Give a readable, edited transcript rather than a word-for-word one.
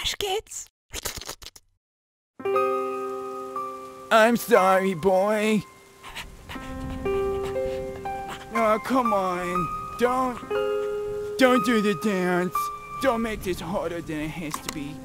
Trash kids. I'm sorry, boy. Oh, come on. Don't do the dance. Don't make this harder than it has to be.